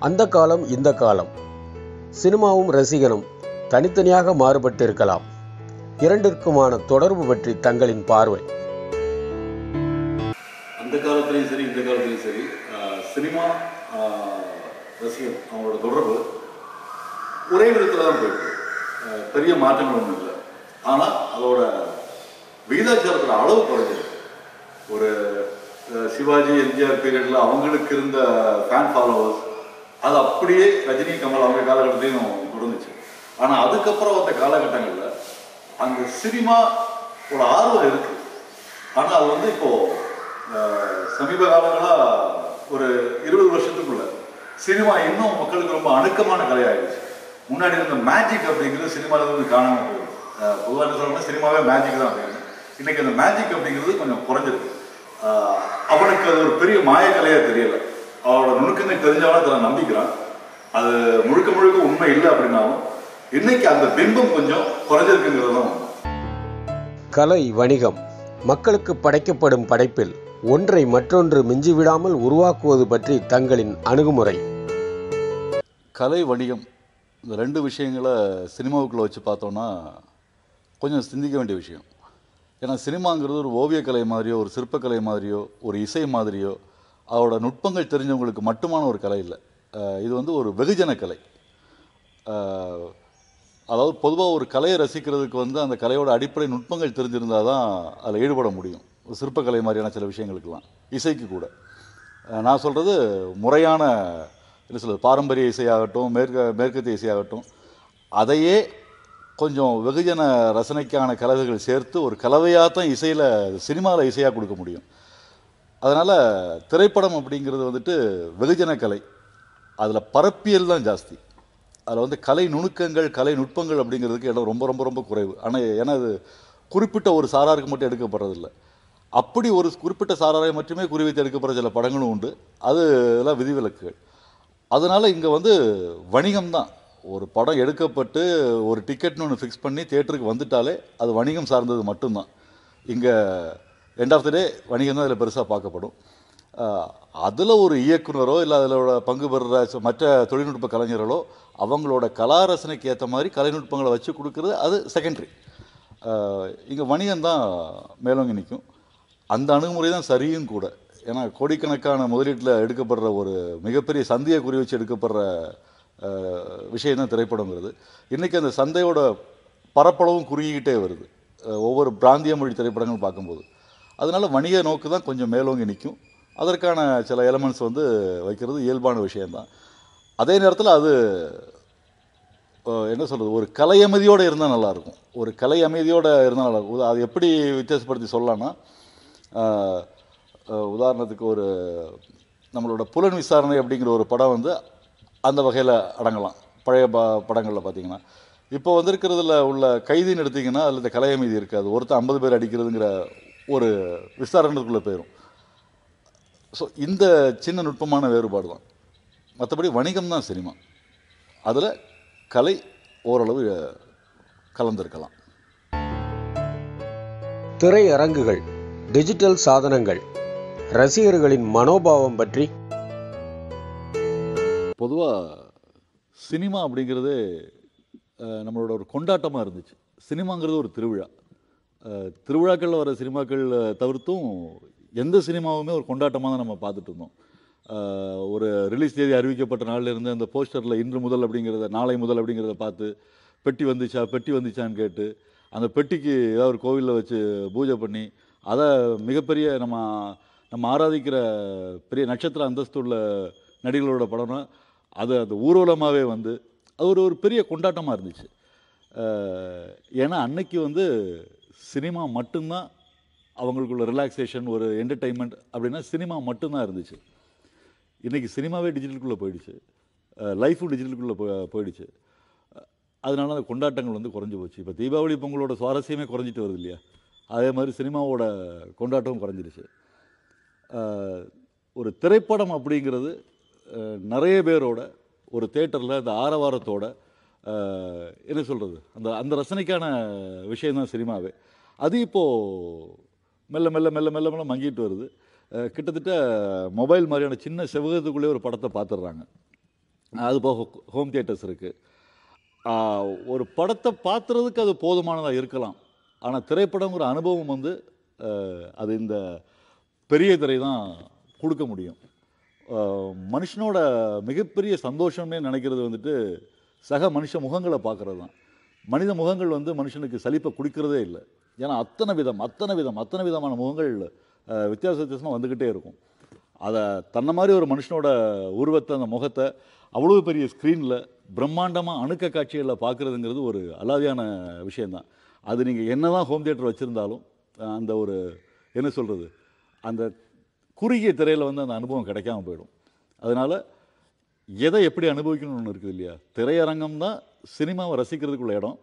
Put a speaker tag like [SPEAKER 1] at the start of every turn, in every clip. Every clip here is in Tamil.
[SPEAKER 1] அந்த காலம் இந்த காலம். சினிமாவும் ரசிகனும் தனித்தனியாக மாறுபட்டிருக்கலாம். இரண்டிற்குமான தொடர்பு பற்றி தங்களின் பார்வை.
[SPEAKER 2] அந்த காலத்திலையும் சரி இந்த காலத்திலையும் சரி சினிமா ரசிகன் அவங்களோட தொடர்பு ஒரே விதத்தில் தான் போயிட்டு பெரிய மாற்றங்கள் ஒன்றும் இல்லை. ஆனால் அதோட விகிதாச்சாரத்தில் அளவு குறைஞ்சிருக்கு. ஒரு சிவாஜி எம்ஜிஆர் பீரியடில் அவங்களுக்கு இருந்த ஃபேன் ஃபாலோவர்ஸ் அது அப்படியே ரஜினி கமல் அவங்க காலகட்டத்தையும் தொடர்ந்துச்சு. ஆனால் அதுக்கப்புறம் வந்த காலகட்டங்களில் அந்த சினிமா ஒரு ஆர்வம் இருக்குது. ஆனால் அது வந்து இப்போது சமீப காலங்களாக ஒரு 20 வருஷத்துக்குள்ள சினிமா இன்னும் மக்களுக்கு ரொம்ப அணுக்கமான கலையாகிடுச்சு. முன்னாடி இருந்த மேஜிக் அப்படிங்கிறது சினிமாவில் வந்து காணாமல் போயிடும். பொதுவாக என்ன சொல்லணும்னா சினிமாவே மேஜிக் தான் அப்படின்னு. இன்றைக்கி அந்த மேஜிக் அப்படிங்கிறது கொஞ்சம் குறைஞ்சிருக்கு. அவனுக்கு அது ஒரு பெரிய மாயக்கலையாக தெரியலை. அவனோட நுணுக்கங்கள் தெரிஞ்சவனா அதில் நம்பிக்கிறான். அது முழுக்க முழுக்க உண்மை இல்லை அப்படின்னாலும் இன்னைக்கு அந்த பிம்பம் கொஞ்சம் குறைஞ்சிருக்குங்கிறது தான்.
[SPEAKER 1] கலை வணிகம். மக்களுக்கு படைக்கப்படும் படைப்பில் ஒன்றை மற்றொன்று மிஞ்சிவிடாமல் உருவாக்குவது பற்றி தங்களின் அணுகுமுறை.
[SPEAKER 2] கலை வணிகம் இந்த ரெண்டு விஷயங்களை சினிமாவுக்குள்ளே வச்சு பார்த்தோன்னா கொஞ்சம் சிந்திக்க வேண்டிய விஷயம். ஏன்னா சினிமாங்கிறது ஒரு ஓவியக்கலை மாதிரியோ ஒரு சிற்பக்கலை மாதிரியோ ஒரு இசை மாதிரியோ அதோட நுட்பங்கள் தெரிஞ்சவங்களுக்கு மட்டுமான ஒரு கலை இல்லை. இது வந்து ஒரு வெகுஜன கலை. அதாவது பொதுவாக ஒரு கலையை ரசிக்கிறதுக்கு வந்து அந்த கலையோட அடிப்படை நுட்பங்கள் தெரிஞ்சிருந்தால் தான் அதில் ஈடுபட முடியும். சிற்பக்கலை மாதிரியான சில விஷயங்களுக்கெல்லாம் இசைக்கு கூட நான் சொல்கிறது முறையான என்ன சொல்கிறது பாரம்பரிய இசையாகட்டும் மேற்கத்திய இசையாகட்டும் அதையே கொஞ்சம் வெகுஜன ரசனைக்கான கலவைகள் சேர்த்து ஒரு கலவையாக தான் இசையில் சினிமாவில் இசையாக கொடுக்க முடியும். அதனால் திரைப்படம் அப்படிங்கிறது வந்துட்டு வெகுஜன கலை. அதில் பரப்பியல் தான் ஜாஸ்தி. அதில் வந்து கலை நுணுக்கங்கள் கலை நுட்பங்கள் அப்படிங்கிறதுக்கு இடம் ரொம்ப ரொம்ப ரொம்ப குறைவு. ஆனால் ஏன்னா அது குறிப்பிட்ட ஒரு சாராருக்கு மட்டும் எடுக்கப்படுறதில்லை. அப்படி ஒரு குறிப்பிட்ட சாராரை மட்டுமே குறிவைத்து எடுக்கப்படுற சில படங்களும் உண்டு. அது எல்லாம் விதிவிலக்குகள். அதனால் இங்கே வந்து வணிகம் தான். ஒரு படம் எடுக்கப்பட்டு ஒரு டிக்கெட்னு ஒன்று ஃபிக்ஸ் பண்ணி தியேட்டருக்கு வந்துட்டாலே அது வணிகம் சார்ந்தது மட்டும்தான். இங்கே எண்ட் ஆஃப் த டே வணிகம் தான் அதில் பெருசாக பார்க்கப்படும். அதில் ஒரு இயக்குனரோ இல்லை அதிலோட பங்கு பெறுற மற்ற தொழில்நுட்ப கலைஞர்களோ அவங்களோட கலாரசனைக்கு ஏற்ற மாதிரி கலைநுட்பங்களை வச்சு கொடுக்குறது அது செகண்டரி. இங்கே வணிகம்தான் மேலோங்கி நிற்கும். அந்த அணுகுமுறை தான் சரியும் கூட. ஏன்னா கோடிக்கணக்கான முதலீட்டில் எடுக்கப்படுற ஒரு மிகப்பெரிய சந்தையை குறி வச்சு எடுக்கப்படுற விஷயம் தான் திரைப்படங்கிறது. இன்றைக்கி அந்த சந்தையோட பரப்பளவும் குறுகிக்கிட்டே வருது ஒவ்வொரு பிராந்திய மொழி திரைப்படங்கள் பார்க்கும்போது. அதனால் வணிக நோக்கு தான் கொஞ்சம் மேலோங்கி நிற்கும். அதற்கான சில எலமெண்ட்ஸ் வந்து வைக்கிறது இயல்பான விஷயந்தான். அதே நேரத்தில் அது என்ன சொல்கிறது ஒரு கலை அமைதியோடு இருந்தால் நல்லாயிருக்கும். ஒரு கலை அமைதியோடு இருந்தால் நல்லாயிருக்கும். அது எப்படி வித்தியாசப்படுத்தி சொல்லலாம்னா உதாரணத்துக்கு ஒரு நம்மளோட புலன் விசாரணை அப்படிங்கிற ஒரு படம் வந்து அந்த வகையில் அடங்கலாம். பழைய படங்களில் பார்த்திங்கன்னா இப்போ வந்திருக்கிறதுல உள்ள கைதின்னு எடுத்திங்கன்னா அதில் இந்த கலை அமைதி இருக்காது. ஒருத்தர் 50 பேர் அடிக்கிறதுங்கிற ஒரு விசாரணைக்குள்ளே போயிடும். ஸோ இந்த சின்ன நுட்பமான வேறுபாடு தான். மற்றபடி வணிகம் தான் சினிமா. அதில் கலை ஓரளவு கலந்திருக்கலாம்.
[SPEAKER 1] திரையரங்குகள், டிஜிட்டல் சாதனங்கள், ரசிகர்களின் மனோபாவம் பற்றி.
[SPEAKER 2] பொதுவாக சினிமா அப்படிங்கிறது நம்மளோட ஒரு கொண்டாட்டமாக இருந்துச்சு. சினிமாங்கிறது ஒரு திருவிழா. திருவிழாக்களில் வர சினிமாக்கள் தவிர்த்தும் எந்த சினிமாவுமே ஒரு கொண்டாட்டமாக தான் நம்ம பார்த்துட்டு இருந்தோம். ஒரு ரிலீஸ் தேதி அறிவிக்கப்பட்ட நாளிலிருந்து அந்த போஸ்டரில் இன்று முதல் அப்படிங்கிறத நாளை முதல் அப்படிங்கிறத பார்த்து பெட்டி வந்துச்சான்னு கேட்டு அந்த பெட்டிக்கு ஏதாவது ஒரு கோவிலில் வச்சு பூஜை பண்ணி அதை மிகப்பெரிய நம்ம ஆராதிக்கிற பெரிய நட்சத்திர அந்தஸ்துள்ள நடிகர்களோட படம்னா அது அந்த ஊர்வலமாகவே வந்து அது ஒரு பெரிய கொண்டாட்டமாக இருந்துச்சு. ஏன்னா அன்னைக்கு வந்து சினிமா மட்டும்தான் அவங்களுக்குள்ள ரிலாக்ஸேஷன் ஒரு என்டர்டெயின்மெண்ட் அப்படின்னா சினிமா மட்டும்தான் இருந்துச்சு. இன்றைக்கி சினிமாவே டிஜிட்டலுக்குள்ளே போயிடுச்சு. லைஃபும் டிஜிட்டலுக்குள்ளே போயிடுச்சு. அதனால அந்த கொண்டாட்டங்கள் வந்து குறைஞ்சி போச்சு. இப்போ தீபாவளி பொங்கலோட சுவாரஸ்யமே குறைஞ்சிட்டு வருது இல்லையா? அதே மாதிரி சினிமாவோட கொண்டாட்டமும் குறைஞ்சிருச்சு. ஒரு திரைப்படம் அப்படிங்கிறது நிறைய பேரோட ஒரு தேட்டரில் அந்த ஆரவாரத்தோட என்ன சொல்கிறது அந்த ரசனைக்கான விஷயந்தான் சினிமாவே. அது இப்போது மெல்ல மெல்ல மெல்ல மெல்ல மெல்ல மங்கிட்டு வருது. கிட்டத்தட்ட மொபைல் மாதிரியான சின்ன செவகத்துக்குள்ளே ஒரு படத்தை பார்த்துடுறாங்க. அது போக ஹோம் தியேட்டர்ஸ் இருக்குது. ஒரு படத்தை பார்த்துறதுக்கு அது போதுமானதாக இருக்கலாம். ஆனால் திரைப்படங்கிற அனுபவம் வந்து அது இந்த பெரிய திரை தான் கொடுக்க முடியும். மனுஷனோட மிகப்பெரிய சந்தோஷம்னே நினைக்கிறது வந்துட்டு சக மனுஷ முகங்களை பார்க்குறது தான். மனித முகங்கள் வந்து மனுஷனுக்கு சலிப்பை குடிக்கிறதே இல்லை. ஏன்னா அத்தனை விதமான முகங்கள் வித்தியாசமாக வந்துக்கிட்டே இருக்கும். அதை தன்னை மாதிரி ஒரு மனுஷனோட உருவத்தை, அந்த முகத்தை அவ்வளோ பெரிய ஸ்க்ரீனில் பிரம்மாண்டமாக அணுக்க காட்சிகளில் பார்க்குறதுங்கிறது ஒரு அலாதியான விஷயந்தான். அது நீங்கள் என்ன தான் ஹோம் தியேட்டர் வச்சுருந்தாலும் அந்த ஒரு என்ன சொல்கிறது, அந்த குறுகிய திரையில் வந்து அந்த அனுபவம் கிடைக்காம போயிடும். அதனால் எதை எப்படி அனுபவிக்கணும்னு ஒன்று இருக்குது இல்லையா? திரையரங்கம் தான் சினிமாவை ரசிக்கிறதுக்குள்ள இடம்.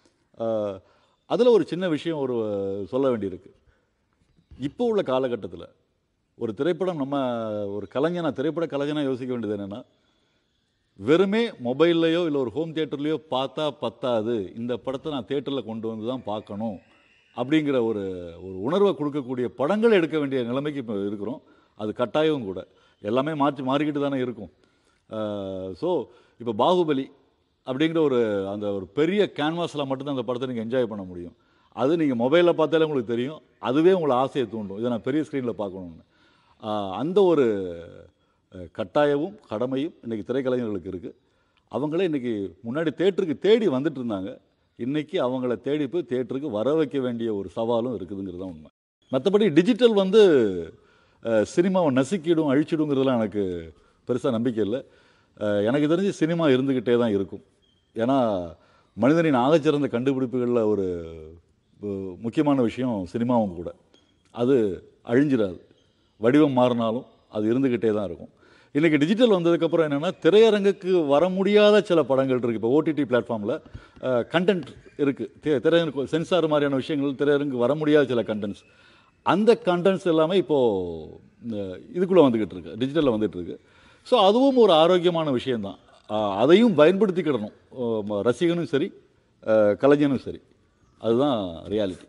[SPEAKER 2] அதில் ஒரு சின்ன விஷயம் சொல்ல வேண்டியிருக்கு. இப்போ உள்ள காலகட்டத்தில் ஒரு திரைப்படம், நம்ம ஒரு திரைப்பட கலைஞனாக யோசிக்க வேண்டியது என்னென்னா, வெறுமே மொபைல்லையோ இல்லை ஒரு ஹோம் தியேட்டர்லையோ பார்த்தா பத்தாது, இந்த படத்தை நான் தியேட்டரில் கொண்டு வந்து தான் பார்க்கணும் அப்படிங்கிற ஒரு உணர்வை கொடுக்கக்கூடிய படங்கள் எடுக்க வேண்டிய நிலைமைக்கு இப்போ இருக்கிறோம். அது கட்டாயம் கூட. எல்லாமே மாறிக்கிட்டு தானே இருக்கும். ஸோ இப்போ பாகுபலி அப்படிங்கிற அந்த ஒரு பெரிய கேன்வாஸில் மட்டும்தான் அந்த படத்தை நீங்கள் என்ஜாய் பண்ண முடியும். அது நீங்கள் மொபைலில் பார்த்தாலே உங்களுக்கு தெரியும். அதுவே உங்களை ஆசையை தூண்டும், இதை நான் பெரிய ஸ்க்ரீனில் பார்க்கணுன்னு. அந்த ஒரு கட்டாயமும் கடமையும் இன்றைக்கி திரைக்கலைஞர்களுக்கு இருக்குது. அவங்களே இன்றைக்கி முன்னாடி தேட்டருக்கு தேடி வந்துட்டு இருந்தாங்க. இன்றைக்கி அவங்கள தேடி போய் தேட்டருக்கு வர வைக்க வேண்டிய ஒரு சவாலும் இருக்குதுங்கிறது தான் உண்மை. மற்றபடி டிஜிட்டல் வந்து சினிமாவை நசுக்கிடும், அழிச்சிடுங்கிறதுலாம் எனக்கு பெருசாக நம்பிக்கை இல்லை. எனக்கு தெரிஞ்சு சினிமா இருந்துக்கிட்டே தான் இருக்கும். ஏன்னா மனிதனின் ஆகச்சிறந்த கண்டுபிடிப்புகளில் ஒரு முக்கியமான விஷயம் சினிமாவும் கூட. அது அழிஞ்சிடாது. வடிவம் மாறினாலும் அது இருந்துக்கிட்டே தான் இருக்கும். இன்றைக்கி டிஜிட்டல் வந்ததுக்கப்புறம் என்னென்னா, திரையரங்குக்கு வர முடியாத சில படங்கள் இருக்குது. இப்போ ஓடிடி பிளாட்ஃபார்மில் கண்டென்ட் இருக்குது. திரையரங்கு சென்சார் மாதிரியான விஷயங்கள், திரையரங்கு வர முடியாத சில கண்டென்ட்ஸ், அந்த கண்டென்ட்ஸ் எல்லாமே இப்போது இதுக்குள்ளே வந்துக்கிட்டு இருக்கு, டிஜிட்டலில் வந்துட்டு இருக்கு. ஸோ அதுவும் ஒரு ஆரோக்கியமான விஷயந்தான். அதையும் பயன்படுத்திக்கிடணும் ரசிகனும் சரி, கலைஞனும் சரி. அதுதான் ரியாலிட்டி.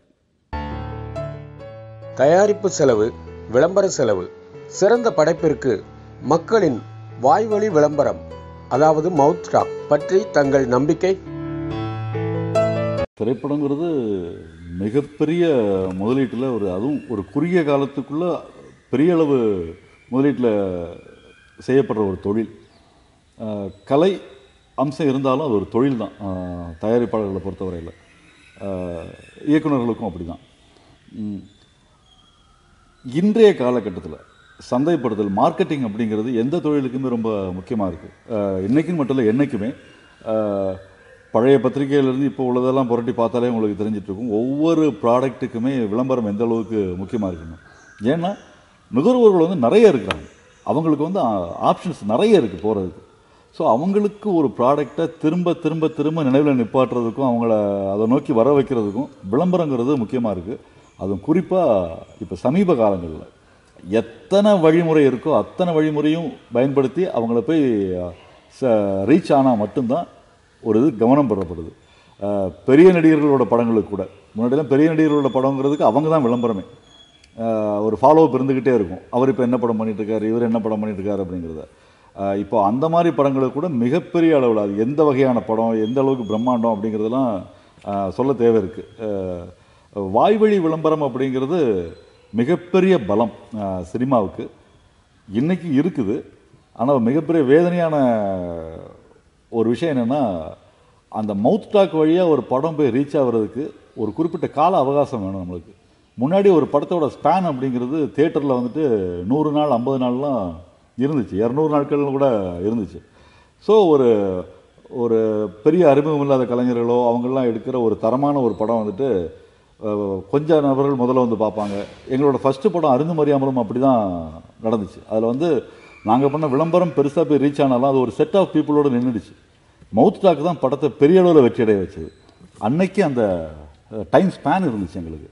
[SPEAKER 1] தயாரிப்பு செலவு, விளம்பர செலவு, சிறந்த படைப்பிற்கு மக்களின் வாய்வழி விளம்பரம், அதாவது மவுத் டாக் பற்றி தங்கள் நம்பிக்கை.
[SPEAKER 2] திரைப்படங்கிறது மிகப்பெரிய முதலீட்டில் அதுவும் ஒரு குறுகிய காலத்துக்குள்ளே பெரிய அளவு முதலீட்டில் செய்யப்படுற ஒரு தொழில். கலை அம்சம் இருந்தாலும் அது ஒரு தொழில் தான். தயாரிப்பாளர்களை பொறுத்தவரையில், இயக்குநர்களுக்கும் அப்படி தான். இன்றைய காலகட்டத்தில் சந்தைப்படுத்தல், மார்க்கெட்டிங் அப்படிங்கிறது எந்த தொழிலுக்குமே ரொம்ப முக்கியமாக இருக்குது. இன்றைக்குன்னு மட்டும் இல்லை, என்றைக்குமே. பழைய பத்திரிகையிலேருந்து இப்போ உள்ளதெல்லாம் புரட்டி பார்த்தாலே உங்களுக்கு தெரிஞ்சிட்ருக்கும். ஒவ்வொரு ப்ராடக்ட்டுக்குமே விளம்பரம் எந்த அளவுக்கு முக்கியமாக இருக்குன்னு. ஏன்னா நுகர்வோர்கள் வந்து நிறைய இருக்கிறாங்க. அவங்களுக்கு வந்து ஆப்ஷன்ஸ் நிறைய இருக்குது போகிறதுக்கு. ஸோ அவங்களுக்கு ஒரு ப்ராடக்டை திரும்ப திரும்ப திரும்ப நினைவில் நிப்பாட்டுறதுக்கும், அவங்கள அதை நோக்கி வர வைக்கிறதுக்கும் விளம்பரங்கிறது முக்கியமாக இருக்குது. அதுவும் குறிப்பாக இப்போ சமீப காலங்களில் எத்தனை வழிமுறை இருக்கோ அத்தனை வழிமுறையும் பயன்படுத்தி அவங்கள போய் ரீச் ஆனால் மட்டும்தான் ஒரு இது கவனம் பெறப்படுது. பெரிய நடிகர்களோட படங்களுக்கு கூட, முன்னாடியெல்லாம் பெரிய நடிகர்களோட படங்கிறதுக்கு அவங்க தான் விளம்பரமே. ஒரு ஃபாலோஅப் இருந்துக்கிட்டே இருக்கும். அவர் இப்போ என்ன படம் பண்ணிகிட்ருக்காரு, இவர் என்ன படம் பண்ணிகிட்ருக்காரு அப்படிங்கிறத. இப்போ அந்த மாதிரி படங்களுக்கு கூட மிகப்பெரிய அளவில் அது எந்த வகையான படம், எந்த அளவுக்கு பிரம்மாண்டம் அப்படிங்கிறதெல்லாம் சொல்ல தேவை இருக்குது. வாய்வழி விளம்பரம் அப்படிங்கிறது மிகப்பெரிய பலம் சினிமாவுக்கு இன்றைக்கி இருக்குது. ஆனால் மிகப்பெரிய வேதனையான ஒரு விஷயம் என்னென்னா, அந்த மவுத் டாக் வழியாக ஒரு படம் போய் ரீச் ஆகிறதுக்கு ஒரு குறிப்பிட்ட கால அவகாசம் வேணும் நம்மளுக்கு. முன்னாடி ஒரு படத்தோட ஸ்பேன் அப்படிங்கிறது தியேட்டரில் வந்துட்டு 100 நாள் 50 நாள்லாம் இருந்துச்சு, 200 நாட்கள் கூட இருந்துச்சு. ஸோ ஒரு பெரிய அறிமுகம் இல்லாத கலைஞர்களோ அவங்கெல்லாம் எடுக்கிற ஒரு தரமான ஒரு படம் வந்துட்டு கொஞ்சம் நபர்கள் முதல்ல வந்து பார்ப்பாங்க. எங்களோட ஃபஸ்ட்டு படம் அருந்தும் அறியாமலும் அப்படி தான் நடந்துச்சு. அதில் வந்து நாங்கள் பண்ண விளம்பரம் பெருசாக போய் ரீச் ஆனாலும் அது ஒரு செட் ஆஃப் பீப்புளோடு நின்றுடுச்சு. மவுத் டாக் தான் படத்தை பெரிய அளவில் வெற்றி அடைய வச்சது. அன்னைக்கு அந்த டைம் ஸ்பேன் இருந்துச்சு எங்களுக்கு.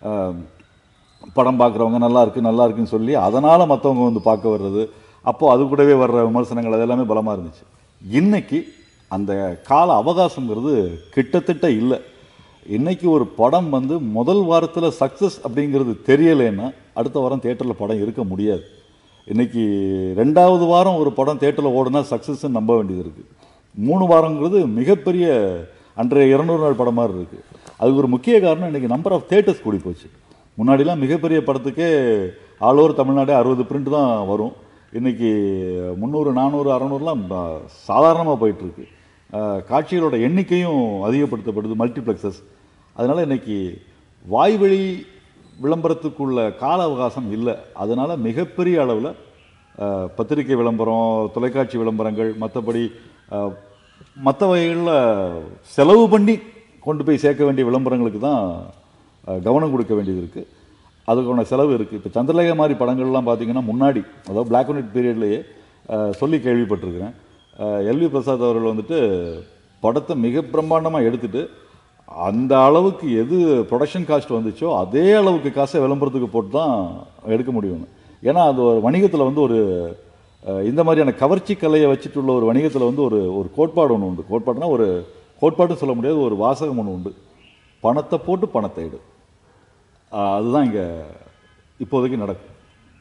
[SPEAKER 2] படம் பார்க்குறவங்க நல்லா இருக்குன்னு சொல்லி அதனால் மற்றவங்க வந்து பார்க்க வர்றது, அப்போது அது கூடவே வர்ற விமர்சனங்கள் அது எல்லாமே பலமாக இருந்துச்சு. இன்றைக்கி அந்த கால அவகாசங்கிறது கிட்டத்தட்ட இல்லை. இன்றைக்கி ஒரு படம் வந்து முதல் வாரத்தில் சக்ஸஸ் அப்படிங்கிறது தெரியலைன்னா அடுத்த வாரம் தியேட்டரில் படம் இருக்க முடியாது. இன்றைக்கி 2வது வாரம் ஒரு படம் தேட்டரில் ஓடுனா சக்ஸஸ்ன்னு நம்ப வேண்டியது இருக்குது. 3 வாரங்கிறது மிகப்பெரிய அன்றைய 200 நாள் படம் மாதிரி இருக்குது. அதுக்கு ஒரு முக்கிய காரணம் இன்றைக்கி நம்பர் ஆஃப் தேட்டர்ஸ் கூடி போச்சு. முன்னாடிலாம் மிகப்பெரிய படத்துக்கே ஆல் ஓவர் தமிழ்நாடே 60 பிரிண்ட் தான் வரும். இன்றைக்கி 300, 400, 600லாம் சாதாரணமாக போயிட்டுருக்கு. காட்சிகளோட எண்ணிக்கையும் அதிகப்படுத்தப்படுது, மல்டிப்ளெக்ஸஸ். அதனால் இன்றைக்கி வாய்வழி விளம்பரத்துக்குள்ள கால அவகாசம் இல்லை. அதனால் மிகப்பெரிய அளவில் பத்திரிகை விளம்பரம், தொலைக்காட்சி விளம்பரங்கள், மற்றபடி மற்ற வகைகளில் செலவு பண்ணி கொண்டு போய் சேர்க்க வேண்டிய விளம்பரங்களுக்கு தான் கவனம் கொடுக்க வேண்டியது இருக்குது. அதுக்கான செலவு இருக்குது. இப்போ சந்திரலேகா மாதிரி படங்கள்லாம் பார்த்திங்கன்னா முன்னாடி, அதாவது பிளாக் அண்ட் ஒயிட் பீரியட்லேயே சொல்லி கேள்விப்பட்டிருக்கிறேன். எல்வி பிரசாத் அவர்கள் வந்துட்டு படத்தை மிக பிரம்மாண்டமாக எடுத்துகிட்டு அந்த அளவுக்கு எது ப்ரொடக்ஷன் காஸ்ட் வந்துச்சோ அதே அளவுக்கு காசை விளம்பரத்துக்கு போட்டு தான் எடுக்க முடியும். ஏன்னா அது ஒரு வணிகத்தில் வந்து ஒரு இந்த மாதிரியான கவர்ச்சி கலையை வச்சுட்டுள்ள ஒரு வணிகத்தில் வந்து ஒரு கோட்பாடு ஒன்று உண்டு. கோட்பாடுனா ஒரு கோட்பாடுன்னு சொல்ல முடியாது, ஒரு வாசகம் ஒன்று உண்டு. பணத்தை போட்டு பணத்தை எடு. அதுதான் இங்கே இப்போதைக்கு நடக்கும்.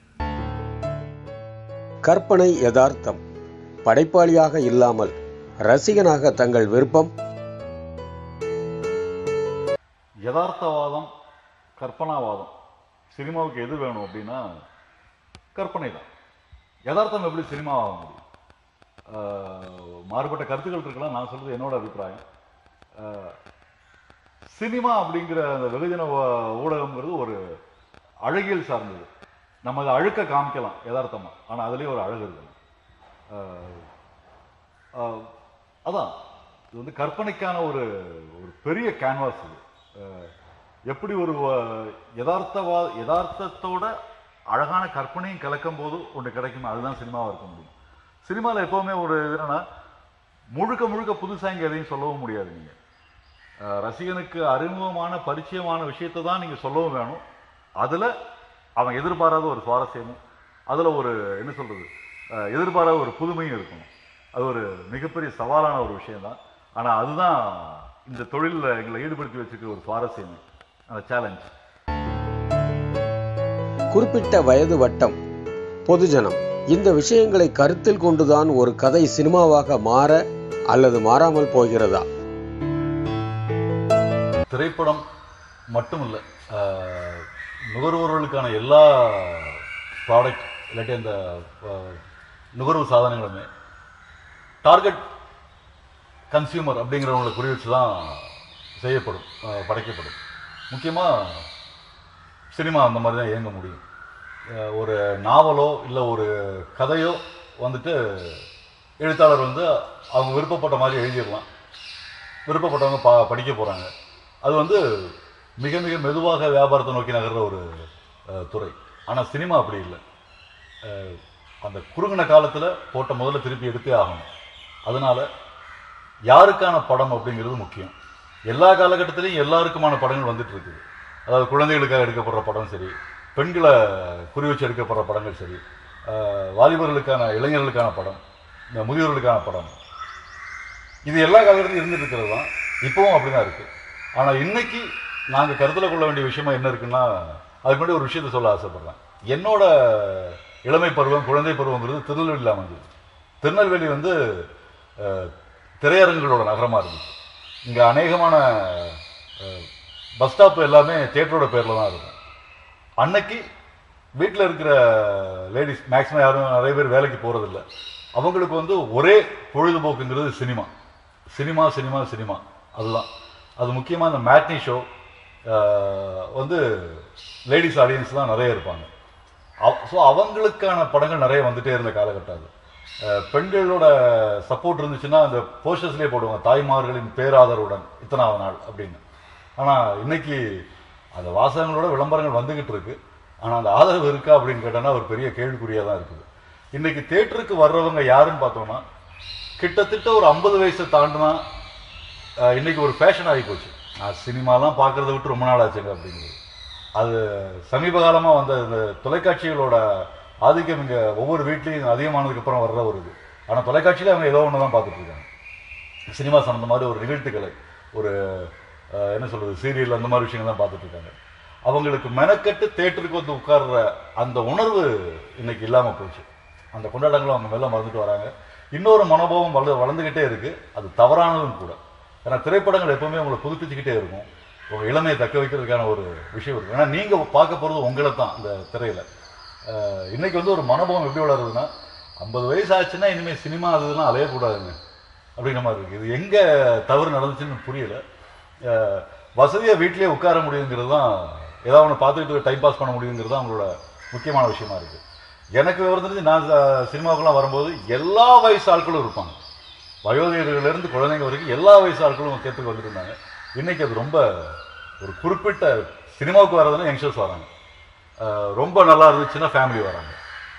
[SPEAKER 1] கற்பனை யதார்த்தம். படைப்பாளியாக இல்லாமல் ரசிகனாக தங்கள் விருப்பம்.
[SPEAKER 2] யதார்த்தவாதம், கற்பனாவாதம். சினிமாவுக்கு எது வேணும் அப்படின்னா கற்பனை தான். யதார்த்தம் எப்படி சினிமாவாக முடியும்? மாறுபட்ட கருத்துக்கள் இருக்கலாம். நான் சொல்றது என்னோட அபிப்பிராயம். சினிமா அப்படிங்கிற அந்த வெகுஜன ஊடகங்கிறது ஒரு அழகியல் சார்ந்தது. நம்ம அதை அழுக்க காமிக்கலாம் யதார்த்தமா, ஆனால் அதுலேயே ஒரு அழகு இருக்கணும். அதான் இது வந்து கற்பனைக்கான ஒரு பெரிய கேன்வாஸ். இது எப்படி ஒரு யதார்த்தத்தோட அழகான கற்பனையும் கலக்கும் போது ஒன்று கிடைக்குமே, அதுதான் சினிமாவாக இருக்க முடியும். சினிமாவில் எப்போவுமே ஒரு என்னன்னா முழுக்க முழுக்க புதுசாக இங்கே எதையும் சொல்லவும் முடியாது. நீங்கள் ரசிகனுக்கு அறிமுகமான பரிச்சயமான விஷயத்தை தான் நீங்கள் சொல்லவும் வேணும். அதில் அவன் எதிர்பாராத ஒரு சுவாரஸ்யமும், அதில் ஒரு என்ன சொல்கிறது, எதிர்பாராத ஒரு புதுமையும் இருக்கணும். அது ஒரு மிகப்பெரிய சவாலான ஒரு விஷயம்தான். ஆனால் அதுதான் இந்த தொழிலில் எங்களை ஈடுபடுத்தி வச்சுக்க ஒரு சுவாரஸ்யம், அந்த சேலஞ்ச்.
[SPEAKER 1] குறிப்பிட்ட வயது வட்டம், பொதுஜனம், இந்த விஷயங்களை கருத்தில் கொண்டுதான் ஒரு கதை சினிமாவாக மாற அல்லது மாறாமல் போகிறதா?
[SPEAKER 2] திரைப்படம் மட்டும் இல்லை, நுகர்வோர்களுக்கான எல்லா ப்ராடக்ட் இல்லாட்டி அந்த நுகர்வு சாதனங்களுமே டார்கெட் கன்சியூமர் அப்படிங்கிறவங்களை குறி வச்சு தான் செய்யப்படும், படைக்கப்படும். முக்கியமாக சினிமா அந்த மாதிரி தான் இயங்க முடியும். ஒரு நாவலோ இல்லை ஒரு கதையோ வந்துட்டு எழுத்தாளர் வந்து அவங்க விருப்பப்பட்ட மாதிரி எழுதிடலாம். விருப்பப்பட்டவங்க படிக்க போகிறாங்க. அது வந்து மிக மிக மெதுவாக வியாபாரத்தை நோக்கி நகர்ற ஒரு துறை. ஆனால் சினிமா அப்படி இல்லை. அந்த குறுகின காலத்தில் போட்ட முதல்ல திருப்பி எடுத்தே ஆகணும். அதனால் யாருக்கான படம் அப்படிங்கிறது முக்கியம். எல்லா காலகட்டத்திலையும் எல்லாருக்குமான படங்கள் வந்துட்டு இருக்குது. அதாவது குழந்தைகளுக்காக எடுக்கப்படுற படம் சரி, பெண்களை குறி வச்சு எடுக்கப்படுற படங்கள் சரி, வாலிபர்களுக்கான இளைஞர்களுக்கான படம், முதியோர்களுக்கான படம், இது எல்லா காலகட்டத்திலும் இருந்துட்டு இருக்கிறது தான். இப்போவும் அப்படி தான் இருக்குது. ஆனால் இன்னைக்கு நாங்கள் கருத்தில் கொள்ள வேண்டிய விஷயமா என்ன இருக்குன்னா, அதுக்கு முன்னாடி ஒரு விஷயத்த சொல்ல ஆசைப்படுறேன். என்னோட இளமை பருவம், குழந்தை பருவங்கிறது திருநெல்வேலியில் அமைஞ்சது. திருநெல்வேலி வந்து திரையரங்குகளோட நகரமாக இருந்துச்சு. இங்கே அநேகமான பஸ் ஸ்டாப் எல்லாமே தியேட்டரோட பேரில் தான் இருக்கும். அன்னைக்கு வீட்டில் இருக்கிற லேடிஸ் மேக்ஸிமம் யாரும் நிறைய பேர் வேலைக்கு போகிறதில்ல. அவங்களுக்கு வந்து ஒரே பொழுதுபோக்குங்கிறது சினிமா சினிமா சினிமா சினிமா அதுதான். அது முக்கியமாக இந்த மேட்னி ஷோ வந்து லேடிஸ் ஆடியன்ஸ் தான் நிறைய இருப்பாங்க. ஸோ அவங்களுக்கான படங்கள் நிறைய வந்துகிட்டே இருந்த காலகட்டம் அது. பெண்களோட சப்போர்ட் இருந்துச்சுன்னா அந்த போஸ்டர்ஸ்லேயே போடுவாங்க, தாய்மார்களின் பேராதரவுடன் இத்தனாவது நாள் அப்படின்னு. ஆனால் இன்னைக்கு அந்த வாசகங்களோட விளம்பரங்கள் வந்துக்கிட்டு இருக்கு. ஆனால் அந்த ஆதரவு இருக்கா அப்படின்னு கேட்டோன்னா ஒரு பெரிய கேள்விக்குறியாக தான் இருக்குது. இன்னைக்கு தேட்டருக்கு வர்றவங்க யாருன்னு பார்த்தோம்னா கிட்டத்தட்ட ஒரு 50 வயசை தாண்டினா இன்னைக்கு ஒரு ஃபேஷன் ஆகி போச்சு. சினிமாலாம் பார்க்குறத விட்டு ரொம்ப நாள் ஆச்சுங்க அப்படிங்கிறது. அது சமீப காலமாக வந்த இந்த தொலைக்காட்சிகளோட ஆதிக்கம் இங்கே ஒவ்வொரு வீட்லேயும் அதிகமானதுக்கப்புறம் வர்ற ஒரு இது. ஆனால் தொலைக்காட்சியில் அவங்க ஏதோ ஒன்று தான் பார்த்துட்டு இருக்காங்க. சினிமா சம்மந்த மாதிரி ஒரு நிகழ்த்துக்களை, ஒரு என்ன சொல்கிறது, சீரியல் அந்த மாதிரி விஷயங்கள் தான் பார்த்துட்டு இருக்காங்க. அவங்களுக்கு மெனக்கட்டு தேட்டருக்கு வந்து உட்கார்ற அந்த உணர்வு இன்னைக்கு இல்லாமல் போச்சு. அந்த கொண்டாட்டங்களும் அவங்க மேலே மறந்துட்டு வராங்க. இன்னொரு மனோபாவம் வளர்ந்துக்கிட்டே இருக்குது. அது தவறானதும் கூட. ஏன்னா திரைப்படங்கள் எப்பவுமே உங்களை புதுப்பிச்சுக்கிட்டே இருக்கும். உங்கள் இளமையை தக்க வைக்கிறதுக்கான ஒரு விஷயம் இருக்குது. ஏன்னா நீங்கள் பார்க்க போகிறது உங்களை தான் இந்த திரையில். இன்னைக்கு வந்து ஒரு மனோபாவம் எப்படி வளருதுன்னா, 50 வயசு ஆச்சுன்னா இனிமேல் சினிமா அதுலாம் அலையக்கூடாதுங்க அப்படிங்கிற மாதிரி இருக்குது. இது எங்கே தவறு நடந்துச்சுன்னு புரியல. வசதியாக வீட்டிலேயே உட்கார முடியுங்கிறது தான், ஏதாவது ஒன்று பார்த்துக்கிட்டு டைம் பாஸ் பண்ண முடியுங்கிறது தான் அவங்களோட முக்கியமான விஷயமா இருக்குது. எனக்கு விவரம் தெரிஞ்சு நான் சினிமாவுக்குலாம் வரும்போது எல்லா வயசு ஆட்களும் இருப்பாங்க. வயோதிகர்களிலிருந்து குழந்தைங்க வரைக்கும் எல்லா வயசு ஆட்களும் தேட்டருக்கு வந்துட்டு இருந்தாங்க. இன்றைக்கி அது ரொம்ப ஒரு குறிப்பிட்ட சினிமாவுக்கு வர்றதுன்னா யங்ஸ்டர்ஸ் வராங்க, ரொம்ப நல்லா இருந்துச்சுன்னா ஃபேமிலி வராங்க.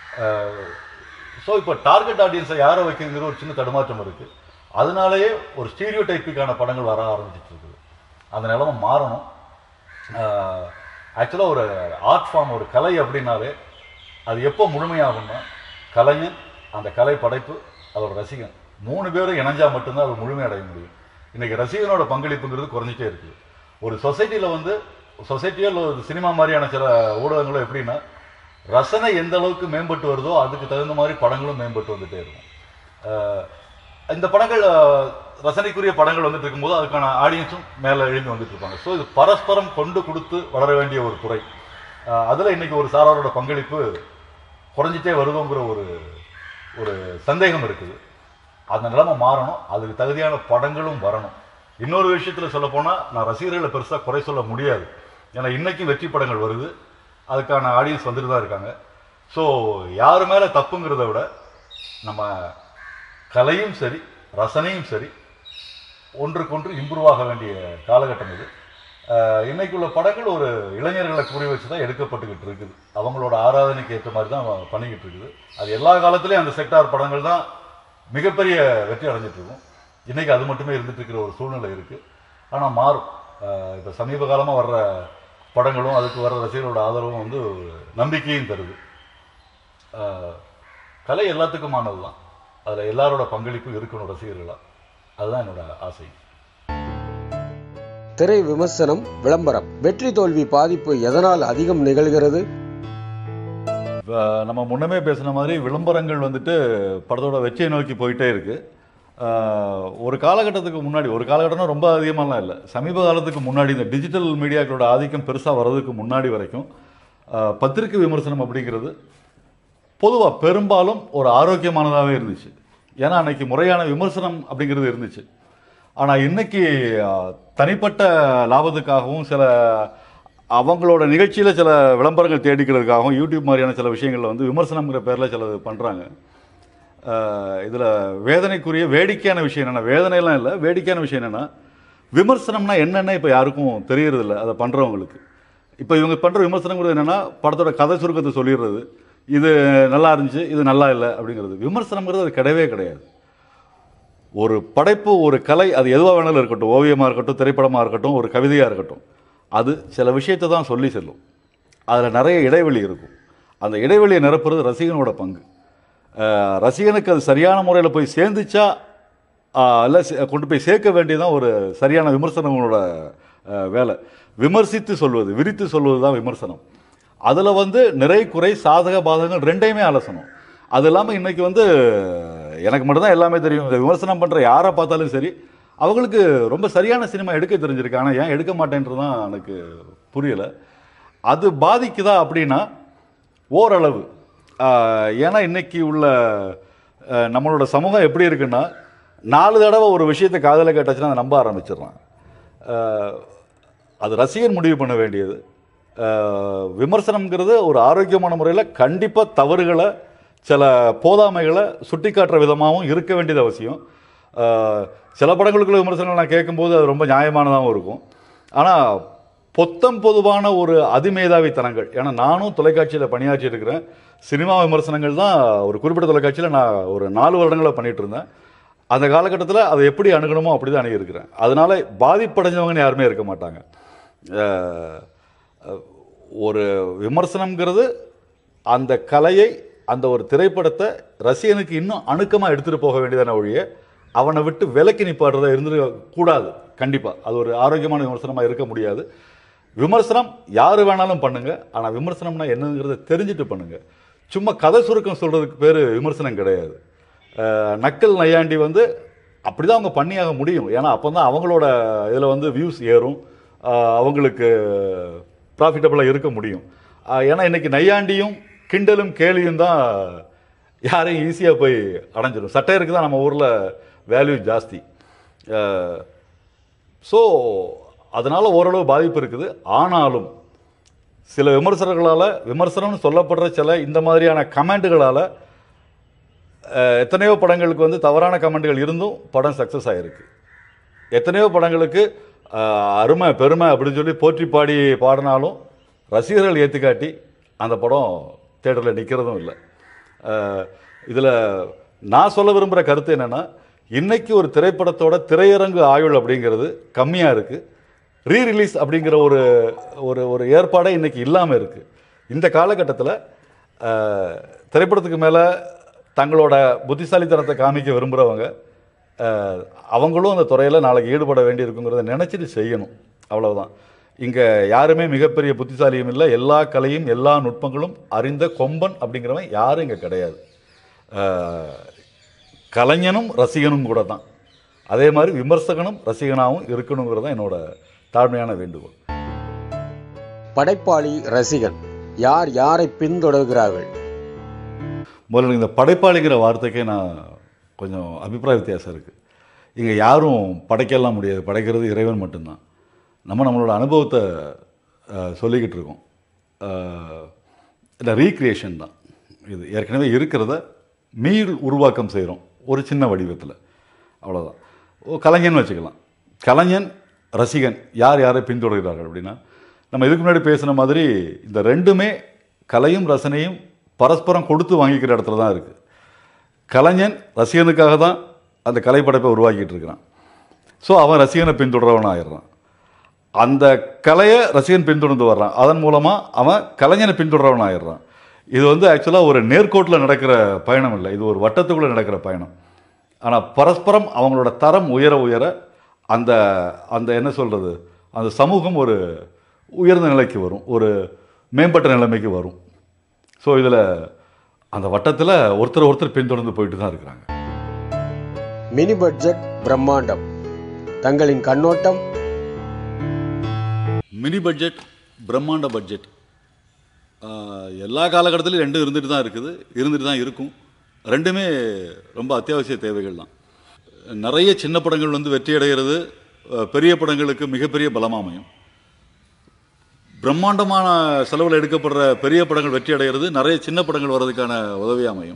[SPEAKER 2] ஸோ இப்போ டார்கெட் ஆடியன்ஸை யாரை வைக்கிறதுங்கிற ஒரு சின்ன தடுமாற்றம் இருக்குது. அதனாலேயே ஒரு ஸ்டீரியோ டைப்பிக்கான படங்கள் வர ஆரம்பிச்சிட்டு இருக்குது. அந்த நிலைமை மாறணும். ஆக்சுவலாக ஒரு ஆர்ட் ஃபார்ம், ஒரு கலை அப்படின்னாலே அது எப்போ முழுமையாகும்னா, கலைஞன், அந்த கலை படைப்பு, அதோட ரசிகன் 3 பேரும் இணைஞ்சால் மட்டும்தான் அது முழுமையடைய முடியும். இன்றைக்கி ரசிகனோட பங்களிப்புங்கிறது குறைஞ்சிட்டே இருக்குது. ஒரு சொசைட்டியில் வந்து சொசைட்டியோ இல்லை சினிமா மாதிரியான சில ஊடகங்களும் எப்படின்னா, ரசனை எந்த அளவுக்கு மேம்பட்டு வருதோ அதுக்கு தகுந்த மாதிரி படங்களும் மேம்பட்டு வந்துகிட்டே இருக்கும். இந்த படங்கள் ரசனைக்குரிய படங்கள் வந்துட்டு இருக்கும்போது அதுக்கான ஆடியன்ஸும் மேலே எழுந்து வந்துட்டு இருப்பாங்க. ஸோ இது பரஸ்பரம் கொண்டு கொடுத்து வளர வேண்டிய ஒரு துறை. அதில் இன்றைக்கி ஒரு சாராரோட பங்களிப்பு குறைஞ்சிட்டே வருதுங்கிற ஒரு சந்தேகம் இருக்குது. அந்த நிலைமை மாறணும். அதுக்கு தகுதியான படங்களும் வரணும். இன்னொரு விஷயத்தில் சொல்ல போனால், நான் ரசிகர்களை பெருசாக குறை சொல்ல முடியாது. ஏன்னா இன்றைக்கும் வெற்றி படங்கள் வருது, அதுக்கான ஆடியன்ஸ் வந்துட்டு தான் இருக்காங்க. ஸோ யார் மேலே தப்புங்கிறத விட நம்ம கலையும் சரி ரசனையும் சரி ஒன்றுக்கொன்று இம்ப்ரூவ் ஆக வேண்டிய காலகட்டம் இது. இன்னைக்குள்ள படங்கள் ஒரு இளைஞர்களை குறி வச்சு தான் எடுக்கப்பட்டுக்கிட்டு இருக்குது. அவங்களோட ஆராதனைக்கு ஏற்ற மாதிரி தான் பண்ணிக்கிட்டு இருக்குது. அது எல்லா காலத்துலேயும் அந்த செக்டார் படங்கள் தான் மிகப்பெரிய வெற்றி அடைஞ்சிட்டு இருக்கும். இன்றைக்கி அது மட்டுமே இருந்துட்டு இருக்கிற ஒரு சூழ்நிலை இருக்குது. ஆனால் மாறும். இப்போ சமீப காலமாக வர்ற படங்களும் அதுக்கு வர்ற ரசிகர்களோட ஆதரவும் வந்து நம்பிக்கையும் தருது. கலை எல்லாத்துக்குமானது தான். அதில் எல்லாரோட பங்களிப்பு இருக்கணும் ரசிகர்களாக. அதுதான் என்னோட ஆசை.
[SPEAKER 1] திரை விமர்சனம், விளம்பரம், வெற்றி தோல்வி பாதிப்பு எதனால் அதிகம் நிகழ்கிறது?
[SPEAKER 2] நம்ம முன்னமே பேசின மாதிரி விளம்பரங்கள் வந்துட்டு படத்தோட வெற்றியை நோக்கி போயிட்டே இருக்கு. ஒரு காலகட்டத்துக்கு முன்னாடி, ஒரு காலகட்டம்னா ரொம்ப அதிகமாகலாம் இல்லை, சமீப காலத்துக்கு முன்னாடி இந்த டிஜிட்டல் மீடியாக்களோட ஆதிக்கம் பெருசாக வர்றதுக்கு முன்னாடி வரைக்கும் பத்திரிக்கை விமர்சனம் அப்படிங்கிறது பொதுவாக பெரும்பாலும் ஒரு ஆரோக்கியமானதாகவே இருந்துச்சு. ஏன்னா அன்னைக்கு முறையான விமர்சனம் அப்படிங்கிறது இருந்துச்சு. ஆனால் இன்னைக்கு தனிப்பட்ட லாபத்துக்காகவும் சில அவங்களோட நிகழ்ச்சியில் சில விளம்பரங்கள் தேடிக்கிறதுக்காகவும் யூடியூப் மாதிரியான சில விஷயங்களில் வந்து விமர்சனங்கிற பேரில் சிலது பண்ணுறாங்க. இதில் வேதனைக்குரிய வேடிக்கையான விஷயம் என்னென்னா, வேதனையெல்லாம் இல்லை, வேடிக்கையான விஷயம் என்னென்னா, விமர்சனம்னா என்னென்ன இப்போ யாருக்கும் தெரியறதில்ல அதை பண்ணுறவங்களுக்கு. இப்போ இவங்க பண்ணுற விமர்சனங்கிறது என்னென்னா, படத்தோட கதை சுருக்கத்தை சொல்லிடுறது, இது நல்லா இருந்துச்சு, இது நல்லா இல்லை அப்படிங்கிறது. விமர்சனங்கிறது அது கிடையவே கிடையாது. ஒரு படைப்பு, ஒரு கலை, அது எதுவாக வேணாலும் இருக்கட்டும், ஓவியமாக இருக்கட்டும், திரைப்படமாக இருக்கட்டும், ஒரு கவிதையாக இருக்கட்டும், அது சில விஷயத்தை தான் சொல்லி செல்லும். அதில் நிறைய இடைவெளி இருக்கும். அந்த இடைவெளியை நிரப்புறது ரசிகனோட பங்கு. ரசிகனுக்கு அது சரியான முறையில் போய் சேர்ந்துச்சா இல்லை கொண்டு போய் சேர்க்க வேண்டியதான் ஒரு சரியான விமர்சனங்களோட வேலை. விமர்சித்து சொல்வது, விரித்து சொல்வது தான் விமர்சனம். அதில் வந்து நிறை குறை சாதக பாதகங்கள் ரெண்டையுமே அலசணும். அது இல்லாமல் இன்றைக்கி வந்து எனக்கு மட்டும்தான் எல்லாமே தெரியும், இந்த விமர்சனம் பண்ணுற யாரை பார்த்தாலும் சரி அவங்களுக்கு ரொம்ப சரியான சினிமா எடுக்க தெரிஞ்சிருக்கு, ஆனால் ஏன் எடுக்க மாட்டேன்றது தான் எனக்கு புரியலை. அது பாதிக்குதா அப்படின்னா ஓரளவு. ஏன்னா இன்றைக்கி உள்ள நம்மளோட சமூகம் எப்படி இருக்குன்னா, 4 தடவை ஒரு விஷயத்தை காதில் கேட்டாச்சுன்னா அதை நம்ப ஆரம்பிச்சிடலாம். அது ரசிகன் முடிவு பண்ண வேண்டியது. விமர்சனம்ங்கிறது ஒரு ஆரோக்கியமான முறையில் கண்டிப்பாக தவறுகளை, சில போதாமைகளை சுட்டி காட்டுற விதமாகவும் இருக்க வேண்டியது அவசியம். சில படங்களுக்குள்ள விமர்சனங்கள் நான் கேட்கும்போது அது ரொம்ப நியாயமானதாகவும் இருக்கும். ஆனால் பொதுவான ஒரு அதிமேதாவித்தனங்கள், ஏன்னா நானும் தொலைக்காட்சியில் பணியாற்றி இருக்கிறேன். சினிமா விமர்சனங்கள் தான் ஒரு குறிப்பிட்ட தொலைக்காட்சியில் நான் ஒரு 4 வருடங்களை பண்ணிகிட்டு இருந்தேன். அந்த காலகட்டத்தில் அதை எப்படி அணுகணுமோ அப்படி தான் அணுகியிருக்கிறேன். அதனால் பாதிப்படைஞ்சவங்கன்னு யாருமே இருக்க மாட்டாங்க. ஒரு விமர்சனம்ங்கிறது அந்த கலையை, அந்த ஒரு திரைப்படத்தை ரசிகனுக்கு இன்னும் அணுக்கமாக எடுத்துகிட்டு போக வேண்டியதான ஒழிய அவனை விட்டு விலக்கி நிப்பாடுறதா இருந்துக்கூடாது. கண்டிப்பாக அது ஒரு ஆரோக்கியமான விமர்சனமாக இருக்க முடியாது. விமர்சனம் யார் வேணாலும் பண்ணுங்கள், ஆனால் விமர்சனம்னா என்னங்கிறத தெரிஞ்சுட்டு பண்ணுங்கள். சும்மா கதை சுருக்கம் சொல்கிறதுக்கு பேர் விமர்சனம் கிடையாது. நக்கல் நையாண்டி வந்து அப்படி தான் அவங்க பண்ணியாக முடியும். ஏன்னா அப்போ தான் அவங்களோட இதில் வந்து வியூஸ் ஏறும், அவங்களுக்கு ப்ராஃபிட்டபுளாக இருக்க முடியும். ஏன்னா இன்றைக்கி நையாண்டியும் கிண்டலும் கேலியும் தான் யாரையும் ஈஸியாக போய் அடைஞ்சிடும். சட்டையருக்கு தான் நம்ம ஊரில் வேல்யூ ஜாஸ்தி. ஸோ அதனால் ஓரளவு பாதிப்பு இருக்குது. ஆனாலும் சில விமர்சகர்களால், விமர்சனம்னு சொல்லப்படுற சில இந்த மாதிரியான கமெண்ட்டுகளால் எத்தனையோ படங்களுக்கு வந்து தவறான கமெண்ட்டுகள் இருந்தும் படம் சக்ஸஸ் ஆகிருக்கு. எத்தனையோ படங்களுக்கு அருமை பெருமை அப்படின்னு சொல்லி போற்றி பாடி பாடினாலும் ரசிகர்கள் ஏற்றுக்காட்டி அந்த படம் தியேட்டரில் நிற்கிறதும் இல்லை. இதில் நான் சொல்ல விரும்புகிற கருத்து என்னென்னா, இன்றைக்கி ஒரு திரைப்படத்தோட திரையரங்கு ஆயுள் அப்படிங்கிறது கம்மியாக இருக்குது. ரீரிலீஸ் அப்படிங்கிற ஒரு ஏற்பாடே இன்றைக்கி இல்லாமல் இருக்குது. இந்த காலகட்டத்தில் திரைப்படத்துக்கு மேலே தங்களோட புத்திசாலித்தனத்தை காமிக்க விரும்புகிறவங்க அவங்களும் அந்த துறையில் நாளைக்கு ஈடுபட வேண்டியிருக்குங்கிறத நினச்சிட்டு செய்யணும். அவ்வளவுதான். இங்கே யாருமே மிகப்பெரிய புத்திசாலியும் இல்லை. எல்லா கலையும் எல்லா நுட்பங்களும் அறிந்த கொம்பன் அப்படிங்கிறவன் யாரும் இங்கே கிடையாது. கலைஞனும் ரசிகனும் கூட தான். அதே மாதிரி விமர்சகனும் ரசிகனாகவும் இருக்கணுங்கிறது தான் என்னோட தாழ்மையான வேண்டுகோள்.
[SPEAKER 1] படைப்பாளி, ரசிகன் யார் யாரை பின்தொடர்கிறார்கள்?
[SPEAKER 2] முதல்ல இந்த படைப்பாளிங்கிற வார்த்தைக்கே நான் கொஞ்சம் அபிப்பிராய வித்தியாசம் இருக்குது. இங்கே யாரும் படைக்கலாம் முடியாது, படைக்கிறது இறைவன் மட்டும்தான். நம்மளோட அனுபவத்தை சொல்லிக்கிட்டு இருக்கோம். இந்த ரீக்ரியேஷன் தான் இது. ஏற்கனவே இருக்கிறத மீள் உருவாக்கம் செய்கிறோம் ஒரு சின்ன வடிவத்தில், அவ்வளோதான். கலைஞன் வச்சுக்கலாம். கலைஞன், ரசிகன் யார் யாரை பின்தொடர்கிறார்கள் அப்படின்னா, நம்ம இதுக்கு முன்னாடி பேசின மாதிரி இந்த ரெண்டுமே கலையும் ரசனையும் பரஸ்பரம் கொடுத்து வாங்கிக்கிற இடத்துல தான் இருக்குது. கலைஞன் ரசிகனுக்காக தான் அந்த கலைப்படைப்பை உருவாக்கிட்டு இருக்கிறான். ஸோ அவன் ரசிகனை பின்தொடர்றவன் ஆயிடுறான். அந்த கலையை ரசிகன் பின்தொடர்ந்து வர்றான். அதன் மூலமாக அவன் கலைஞனை பின்தொடர்றவன் ஆயிடுறான். இது வந்து ஆக்சுவலாக ஒரு நேர்கோட்டில் நடக்கிற பயணம் இல்லை, இது ஒரு வட்டத்துக்குள்ளே நடக்கிற பயணம். ஆனால் பரஸ்பரம் அவங்களோட தரம் உயர உயர அந்த அந்த என்ன சொல்கிறது, அந்த சமூகம் ஒரு உயர்ந்த நிலைக்கு வரும், ஒரு மேம்பட்ட நிலைமைக்கு வரும். ஸோ இதில் அந்த வட்டத்தில் ஒருத்தர் பின்தொடர்ந்து போயிட்டு தான் இருக்கிறாங்க.
[SPEAKER 1] மினி பட்ஜெட், பிரம்மாண்டம், தங்களின் கண்ணோட்டம்?
[SPEAKER 2] மினி பட்ஜெட், பிரம்மாண்ட பட்ஜெட் எல்லா காலகட்டத்திலையும் ரெண்டும் இருந்துட்டு தான் இருக்குது, இருந்துட்டு தான் இருக்கும். ரெண்டுமே ரொம்ப அத்தியாவசிய தேவைகள் தான். நிறைய சின்ன படங்கள் வந்து வெற்றி அடைகிறது பெரிய படங்களுக்கு மிகப்பெரிய பலமாக அமையும். பிரம்மாண்டமான செலவில் எடுக்கப்படுற பெரிய படங்கள் வெற்றி அடைகிறது நிறைய சின்ன படங்கள் வர்றதுக்கான உதவி அமையும்.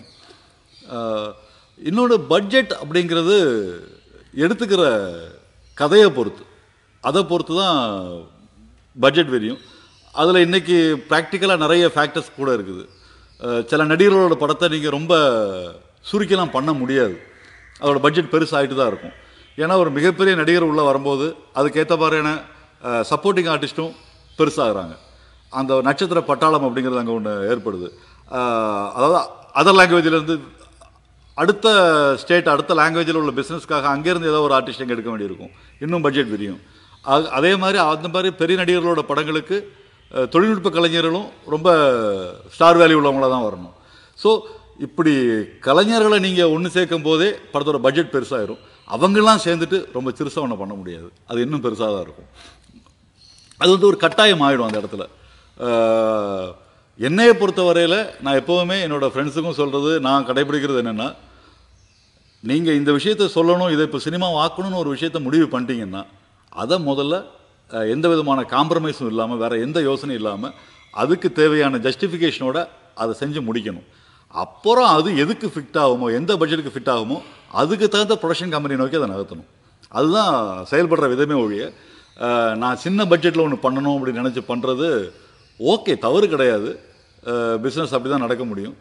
[SPEAKER 2] இன்னொன்று, பட்ஜெட் அப்படிங்கிறது எடுத்துக்கிற கதையை பொறுத்து, அதை பொறுத்து தான் பட்ஜெட் வெரியும். அதில் இன்றைக்கி ப்ராக்டிக்கலாக நிறைய ஃபேக்டர்ஸ் கூட இருக்குது. சில நடிகர்களோட படத்தை நீங்கள் ரொம்ப சுருக்கிலாம் பண்ண முடியாது, அதோட பட்ஜெட் பெருசாகிட்டு தான் இருக்கும். ஏன்னா ஒரு மிகப்பெரிய நடிகர் உள்ளே வரும்போது அதுக்கேற்ற மாதிரியான சப்போர்ட்டிங் ஆர்டிஸ்ட்டும் பெருசாகிறாங்க. அந்த நட்சத்திர பட்டாளம் அப்படிங்கிறது அங்கே ஒன்று ஏற்படுது. அதாவது அதர் லாங்குவேஜிலேருந்து அடுத்த ஸ்டேட், அடுத்த லாங்குவேஜில் உள்ள பிஸ்னஸ்க்காக அங்கேருந்து ஏதோ ஒரு ஆர்டிஸ்ட் அங்கே எடுக்க வேண்டியிருக்கும், இன்னும் பட்ஜெட் விரியும். அதே மாதிரி அந்த மாதிரி பெரிய நடிகர்களோட படங்களுக்கு தொழில்நுட்ப கலைஞர்களும் ரொம்ப ஸ்டார் வேல்யூ உள்ளவங்களாக தான் வரணும். ஸோ இப்படி கலைஞர்களை நீங்கள் ஒன்று சேர்க்கும் போதே படத்தோட பட்ஜெட் பெருசாகிடும். அவங்கெல்லாம் சேர்ந்துட்டு ரொம்ப சிறுசாக ஒன்று பண்ண முடியாது, அது இன்னும் பெருசாக தான் இருக்கும். அது வந்து ஒரு கட்டாயம் ஆகிடும் அந்த இடத்துல. என்னையை பொறுத்த வரையில் நான் எப்போவுமே என்னோடய ஃப்ரெண்ட்ஸுக்கும் சொல்கிறது, நான் கடைபிடிக்கிறது என்னென்னா, நீங்கள் இந்த விஷயத்தை சொல்லணும், இதை இப்போ சினிமாவை ஆக்கணும்னு ஒரு விஷயத்தை முடிவு பண்ணிட்டீங்கன்னா அதை முதல்ல எந்த விதமான காம்ப்ரமைஸும் இல்லாமல், வேறு எந்த யோசனையும் இல்லாமல், அதுக்கு தேவையான ஜஸ்டிஃபிகேஷனோட அதை செஞ்சு முடிக்கணும். அப்புறம் அது எதுக்கு ஃபிட் ஆகுமோ, எந்த பட்ஜெட்டுக்கு ஃபிட் ஆகுமோ அதுக்கு தகுந்த ப்ரொடக்ஷன் கம்பெனி நோக்கி அதை நகர்த்தணும். அதுதான் செயல்படுற விதமே ஒழிய நான் சின்ன பட்ஜெட்டில் ஒன்று பண்ணணும் அப்படின்னு நினச்சி பண்ணுறது ஓகே, தவறு கிடையாது. பிஸ்னஸ் அப்படி தான் நடக்க முடியும்.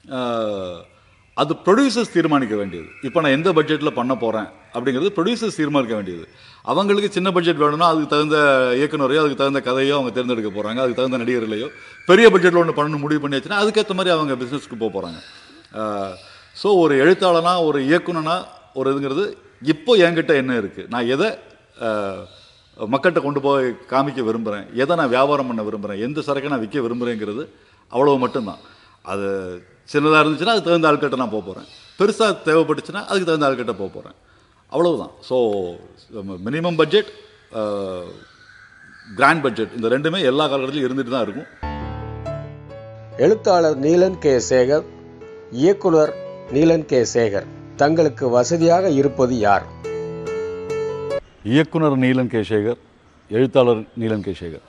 [SPEAKER 2] அது ப்ரொடியூசர்ஸ் தீர்மானிக்க வேண்டியது. இப்போ நான் எந்த பட்ஜெட்டில் பண்ண போகிறேன் அப்படிங்கிறது ப்ரொடியூசர்ஸ் தீர்மானிக்க வேண்டியது. அவங்களுக்கு சின்ன பட்ஜெட் வேணும்னா அதுக்கு தகுந்த இயக்குனரையோ அதுக்கு தகுந்த கதையோ அவங்க தேர்ந்தெடுக்க போகிறாங்க, அதுக்கு தகுந்த நடிகர்களையோ. பெரிய பட்ஜெட்டில் ஒன்று பண்ணணும் முடிவு பண்ணி வச்சுன்னா அதுக்கேற்ற மாதிரி அவங்க பிஸ்னஸ்க்கு போக போகிறாங்க. ஸோ ஒரு எழுத்தாளனா, ஒரு இயக்குனனா, ஒரு இதுங்கிறது இப்போ என்கிட்ட என்ன இருக்குது, நான் எதை மக்கள்கிட்ட கொண்டு போய் காமிக்க விரும்புகிறேன், எதை நான் வியாபாரம் பண்ண விரும்புகிறேன், எந்த சரக்கை நான் விற்க விரும்புகிறேங்கிறது அவ்வளோ மட்டும்தான். அது சின்னதாக இருந்துச்சுன்னா அதுக்கு தகுந்த ஆட்கிட்ட நான் போக போகிறேன், பெருசாக தேவைப்பட்டுச்சுன்னா அதுக்கு தகுந்த ஆட்கிட்ட போக போகிறேன், அவ்வளவுதான். So minimum budget, grand budget, இந்த ரெண்டுமே எல்லா காலகட்டத்திலும் இருந்துட்டு தான் இருக்கும்.
[SPEAKER 1] எழுத்தாளர் நீலன் கே சேகர், இயக்குனர் நீலன் கே சேகர், தங்களுக்கு வசதியாக இருப்பது யார்?
[SPEAKER 2] இயக்குனர் நீலன் கே சேகர், எழுத்தாளர் நீலன் கே சேகர்.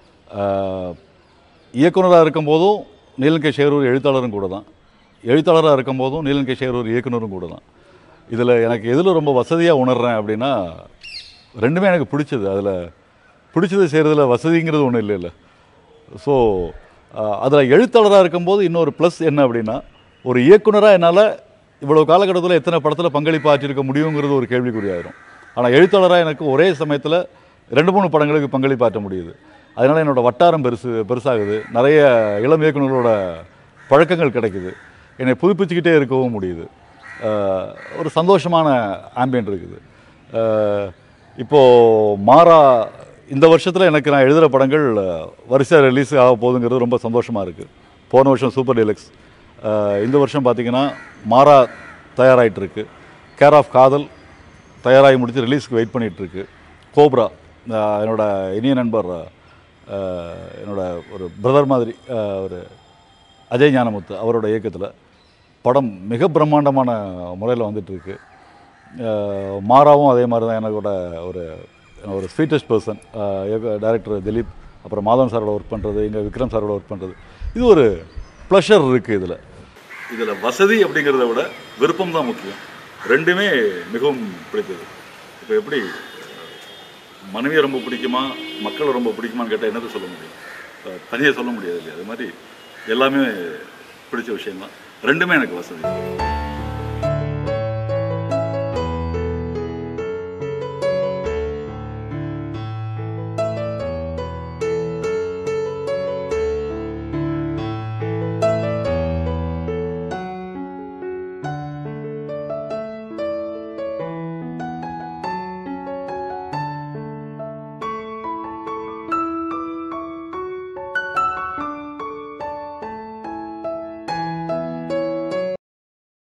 [SPEAKER 2] இயக்குனராக இருக்கும்போதும் நீலன் கே சேகர் ஒரு எழுத்தாளரும் கூட தான், எழுத்தாளராக இருக்கும்போதும் நீலன் கே சேகர் ஒரு இயக்குனரும் கூட தான். இதில் எனக்கு எதில் ரொம்ப வசதியாக உணர்றேன் அப்படின்னா, ரெண்டுமே எனக்கு பிடிச்சது. அதில் பிடிச்சது செய்கிறதுல வசதிங்கிறது ஒன்றும் இல்லைல்ல. ஸோ அதில் எழுத்தாளராக இருக்கும்போது இன்னொரு ப்ளஸ் என்ன அப்படின்னா, ஒரு இயக்குனராக என்னால் இவ்வளோ காலகட்டத்தில் எத்தனை படத்தில் பங்களிப்பு ஆற்றிருக்க முடியுங்கிறது ஒரு கேள்விக்குறியாயிரும். ஆனால் எழுத்தாளராக எனக்கு ஒரே சமயத்தில் 2-3 படங்களுக்கு பங்களிப்பாற்ற முடியுது. அதனால் என்னோடய வட்டாரம் பெருசாகுது, நிறைய இளம் இயக்குநர்களோட பழக்கங்கள் கிடைக்குது, என்னை புதுப்பிச்சுக்கிட்டே இருக்கவும் முடியுது. ஒரு சந்தோஷமான ஆம்பியன்ட் இருக்குது. இப்போது மாறா இந்த வருஷத்தில் எனக்கு நான் எழுதுகிற படங்கள் வரிசையாக ரிலீஸ் ஆக போகுதுங்கிறது ரொம்ப சந்தோஷமாக இருக்குது. போன வருஷம் சூப்பர் டீலக்ஸ், இந்த வருஷம் பார்த்திங்கன்னா மாறா தயாராகிட்டுருக்கு, கேர் ஆஃப் காதல் தயாராகி முடித்து ரிலீஸ்க்கு வெயிட் பண்ணிகிட்ருக்கு, கோப்ரா என்னோடய இனிய நண்பர், என்னோடய ஒரு பிரதர் மாதிரி ஒரு அஜய் ஞானமுத்து அவரோட இயக்கத்தில் படம் மிக பிரம்மாண்டமான முறையில் வந்துட்டுருக்கு. மாறாவும் அதே மாதிரி தான் எனக்கோட ஒரு ஸ்வீட்டஸ்ட் பர்சன். டைரக்டர் திலீப், அப்புறம் மாதவன் சாரோட ஒர்க் பண்ணுறது, இங்கே விக்ரம் சாரோட ஒர்க் பண்ணுறது, இது ஒரு ப்ளஷர் இருக்குது. இதில் வசதி அப்படிங்கிறத விட விருப்பம் தான் முக்கியம். ரெண்டுமே மிகவும் பிடித்தது. இப்போ எப்படி மனைவியை ரொம்ப பிடிக்குமா, மக்களை ரொம்ப பிடிக்குமான்னு கேட்டால் என்னது சொல்ல முடியும், தனியாக சொல்ல முடியாது இல்லையா? அது மாதிரி எல்லாமே பிடிச்ச விஷயம்தான். ரெண்டுமே எனக்கு வசதி.